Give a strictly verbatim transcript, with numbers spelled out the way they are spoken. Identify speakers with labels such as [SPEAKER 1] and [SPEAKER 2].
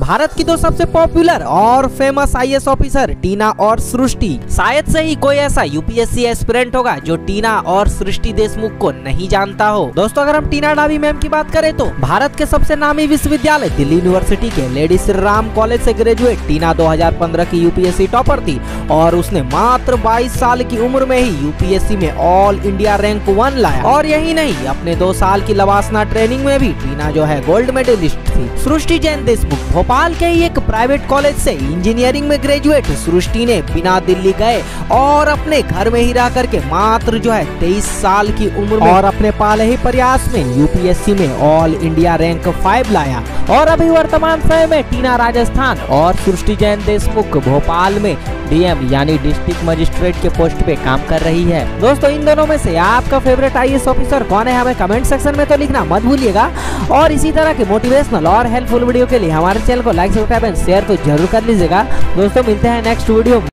[SPEAKER 1] भारत की दो सबसे पॉपुलर और famous I A S officer Tina और सृष्टि। शायद से ही कोई ऐसा U P S C aspirant होगा जो टीना और सृष्टि देशमुख को नहीं जानता हो। दोस्तों, अगर हम टीना डाबी मैम की बात करें तो भारत के सबसे नामी विश्वविद्यालय दिल्ली यूनिवर्सिटी के लेडी श्री राम कॉलेज से ग्रेजुएट टीना दो हज़ार पंद्रह की U P S C topper थी और उसने मात्र बाईस साल की उम्र में ही यू पी एस सी में ऑल इंडिया रैंक वन लाया। और यही नहीं, अपने दो साल की लवासना ट्रेनिंग में भी टीना जो है गोल्ड मेडलिस्ट थी। सृष्टि जैन देशमुख भोपाल के ही एक प्राइवेट कॉलेज से इंजीनियरिंग में ग्रेजुएट सृष्टि ने बिना दिल्ली गए और अपने घर में ही रह करके मात्र जो है तेईस साल की उम्र में और अपने पहले ही प्रयास में यू पी एस सी में ऑल इंडिया रैंक फाइव लाया। और अभी वर्तमान समय में टीना राजस्थान और सृष्टि जैन देशमुख भोपाल में डी एम यानी डिस्ट्रिक्ट मजिस्ट्रेट के पोस्ट पे काम कर रही है। दोस्तों, इन दोनों में से आपका favourite I A S officer कौन है, हमें कमेंट सेक्शन में तो लिखना मत भूलिएगा। और इसी तरह के मोटिवेशनल और हेल्पफुल वीडियो के लिए हमारे चैनल को लाइक सब्सक्राइब एंड शेयर तो जरूर कर लीजिएगा। दोस्तों, मिलते हैं नेक्स्ट वीडियो में।